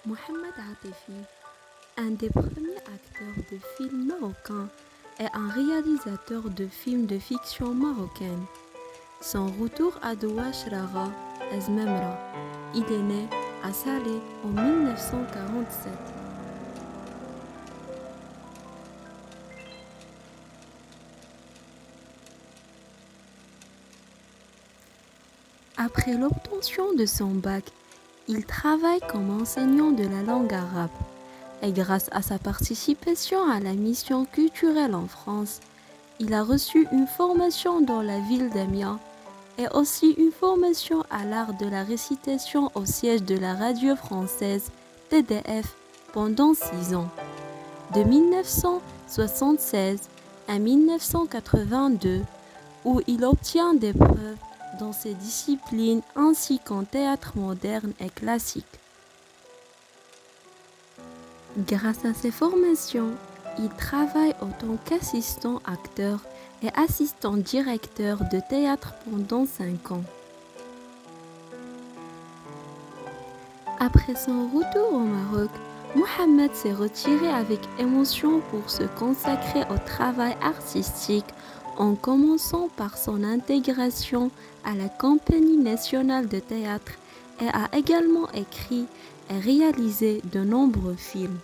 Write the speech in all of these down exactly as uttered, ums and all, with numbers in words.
Mohamed Atifi, un des premiers acteurs de films marocains, est un réalisateur de films de fiction marocaine. Son retour à Doua Shrara, Azmemra, il est né à Salé en mille neuf cent quarante-sept. Après l'obtention de son bac, il travaille comme enseignant de la langue arabe et grâce à sa participation à la mission culturelle en France, il a reçu une formation dans la ville d'Amiens et aussi une formation à l'art de la récitation au siège de la radio française T D F pendant six ans. De mille neuf cent soixante-seize à mille neuf cent quatre-vingt-deux, où il obtient des preuves dans ces disciplines ainsi qu'en théâtre moderne et classique. Grâce à ses formations, il travaille en tant qu'assistant acteur et assistant directeur de théâtre pendant cinq ans. Après son retour au Maroc, Mohamed s'est retiré avec émotion pour se consacrer au travail artistique en commençant par son intégration à la Compagnie nationale de théâtre et a également écrit et réalisé de nombreux films.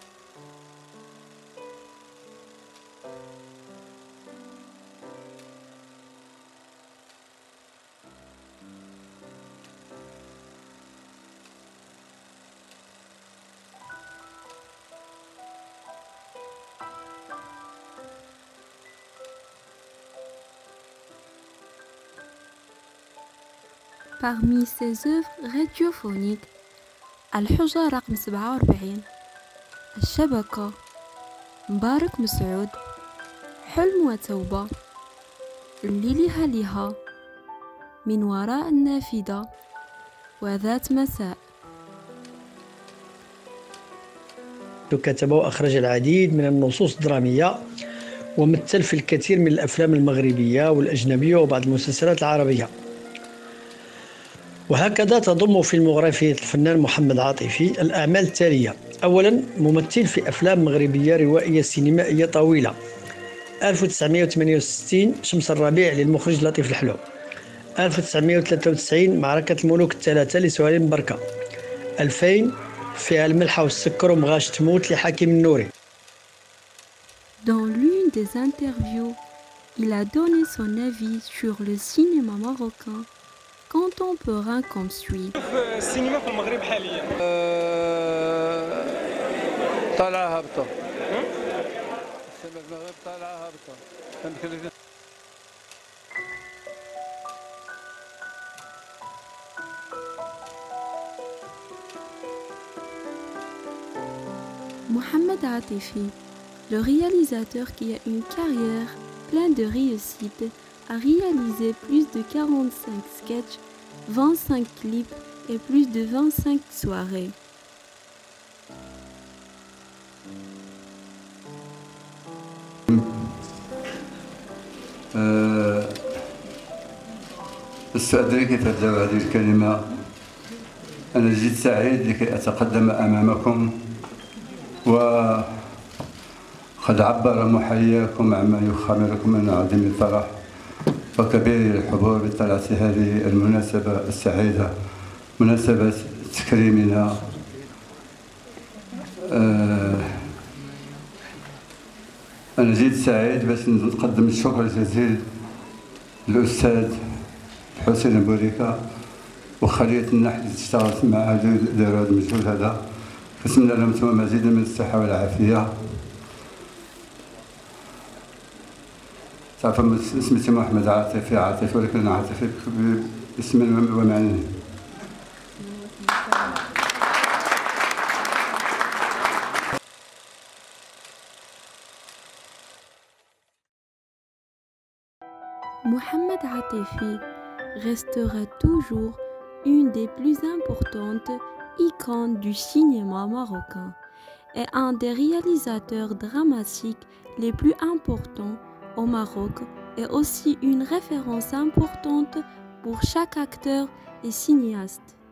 Parmi ses œuvres radiophoniques, الحجة رقم سبعة وأربعين، الشبكة، مبارك مسعود، حلم وتوبة، اللي لها لها، من وراء النافذة، وذات مساء. كتب وأخرج العديد من النصوص الدرامية ومثل في الكثير من الأفلام المغربية والأجنبية وبعض المسلسلات العربية. وهكذا تضم فيلموغرافية الفنان محمد عاطفي الأعمال التالية: أولا، ممثل في أفلام مغربية روائية سينمائية طويلة. ألف وتسعمائة وثمانية وستين شمس الربيع للمخرج لطيف الحلو. ألف وتسعمائة وثلاثة وتسعين معركة الملوك الثلاثة لسهيل مبركة. ألفين فيها الملحة والسكر ومغاش تموت لحكيم النوري. Dans l'une des interviews, il a donné son avis sur le cinéma marocain contemporain comme suit. السينما في المغرب حاليا طالعه هابطه. السينما في المغرب طالعه هابطه. Mohamed Atifi, le réalisateur qui a une carrière pleine de réussite, a réalisé plus de quarante-cinq sketchs, vingt-cinq clips et plus de vingt-cinq soirées. أستأذنك تتجاوز هذه الكلمة. أنا جد سعيد لكي أتقدم أمامكم وقد عبر محياكم عما يخامركم من عدم الفرح وكبير الحضور بطلعة هذه المناسبة السعيدة، مناسبة تكريمنا. أنا جد سعيد باش نقدم الشكر الجزيل للأستاذ حسين بوريكا وخلية النحل اللي اشتغلت معاه داروا هذا المجهود هذا. نتمنى لهم مزيدا من الصحة والعافية. تعرف اسمي محمد عاطفي عاطفي ولكن أنا عاطفي باسم ومعنى. Mohamed Atifi restera toujours une des plus importantes icônes du cinéma marocain et un des réalisateurs dramatiques les plus importants au Maroc et aussi une référence importante pour chaque acteur et cinéaste.